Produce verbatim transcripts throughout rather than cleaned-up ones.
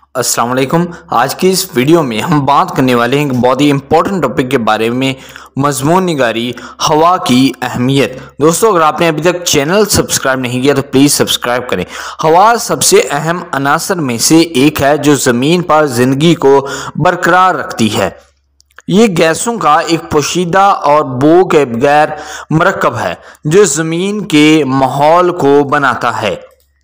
अस्सलाम वालेकुम। आज की इस वीडियो में हम बात करने वाले हैं एक बहुत ही इंपॉर्टेंट टॉपिक के बारे में, मजमून निगारी हवा की अहमियत। दोस्तों, अगर आपने अभी तक चैनल सब्सक्राइब नहीं किया तो प्लीज़ सब्सक्राइब करें। हवा सबसे अहम अनासर में से एक है जो ज़मीन पर ज़िंदगी को बरकरार रखती है। ये गैसों का एक पोशीदा और बो के बगैर मरकब है जो ज़मीन के माहौल को बनाता है।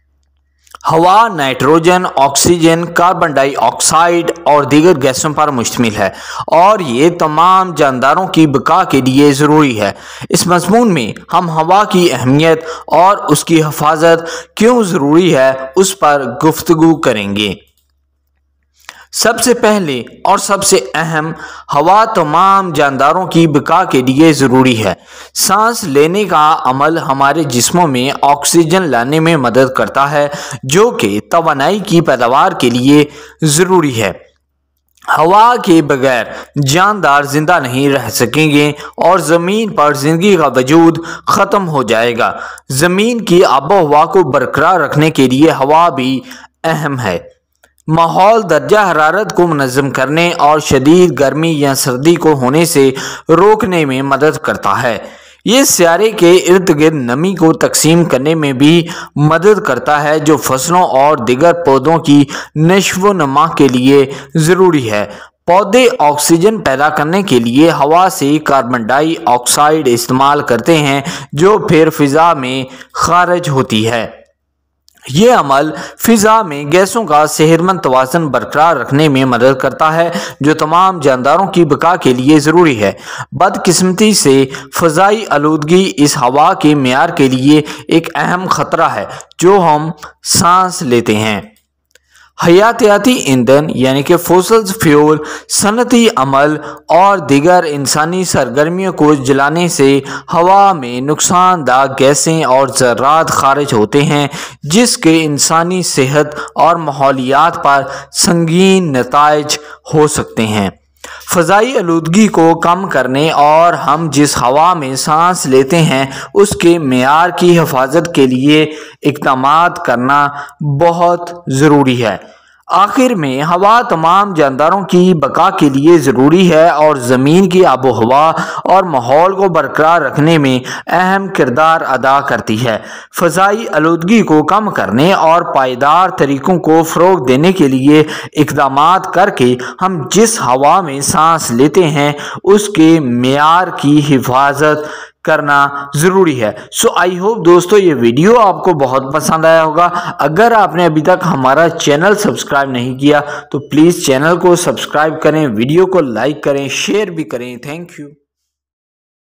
हवा नाइट्रोजन, ऑक्सीजन, कार्बन डाइऑक्साइड और दीगर गैसों पर मुश्तमिल है और ये तमाम जानदारों की बका के लिए ज़रूरी है। इस मज़मून में हम हवा की अहमियत और उसकी हिफाजत क्यों ज़रूरी है उस पर गुफ्तगू करेंगे। सबसे पहले और सबसे अहम, हवा तमाम जानदारों की बका के लिए ज़रूरी है। सांस लेने का अमल हमारे जिस्मों में ऑक्सीजन लाने में मदद करता है जो कि तवानाई की पैदावार के लिए ज़रूरी है। हवा के बगैर जानदार जिंदा नहीं रह सकेंगे और ज़मीन पर ज़िंदगी का वजूद ख़त्म हो जाएगा। ज़मीन की आबो हवा को बरकरार रखने के लिए हवा भी अहम है। माहौल दर्जा हरारत को मुनज़्ज़म करने और शदीद गर्मी या सर्दी को होने से रोकने में मदद करता है। ये सियारे के इर्द गिर्द नमी को तकसीम करने में भी मदद करता है जो फसलों और दीगर पौधों की नश्व व नमा के लिए ज़रूरी है। पौधे ऑक्सीजन पैदा करने के लिए हवा से कार्बन डाइऑक्साइड इस्तेमाल करते हैं जो फिर फ़िज़ा में खारिज होती है। ये अमल फ़िज़ा में गैसों का सेहतमंद तवाज़ुन बरकरार रखने में मदद करता है जो तमाम जानदारों की बका के लिए ज़रूरी है। बदकिस्मती से फ़ज़ाई आलूदगी इस हवा के मेयार के लिए एक अहम ख़तरा है जो हम सांस लेते हैं। हयातियाती ईंधन यानी कि फोसिल फ्यूल, सनती अमल और दीगर इंसानी सरगर्मियों को जलाने से हवा में नुकसानदा गैसें और ज़रात खारिज होते हैं जिसके इंसानी सेहत और माहौलियात पर संगीन नताइज हो सकते हैं। फ़ज़ाई आलूदगी को कम करने और हम जिस हवा में सांस लेते हैं उसके मेयार की हिफाजत के लिए इक़दामात करना बहुत ज़रूरी है। आखिर में, हवा तमाम जानदारों की बका के लिए ज़रूरी है और ज़मीन की आबो हवा और माहौल को बरकरार रखने में अहम किरदार अदा करती है। फ़ज़ाई आलूदगी को कम करने और पायदार तरीक़ों को फ़रोग़ देने के लिए इक़दामात करके हम जिस हवा में सांस लेते हैं उसके मेयार की हिफाजत करना ज़रूरी है। सो आई होप दोस्तों ये वीडियो आपको बहुत पसंद आया होगा। अगर आपने अभी तक हमारा चैनल सब्सक्राइब नहीं किया तो प्लीज़ चैनल को सब्सक्राइब करें, वीडियो को लाइक करें, शेयर भी करें। Thank you.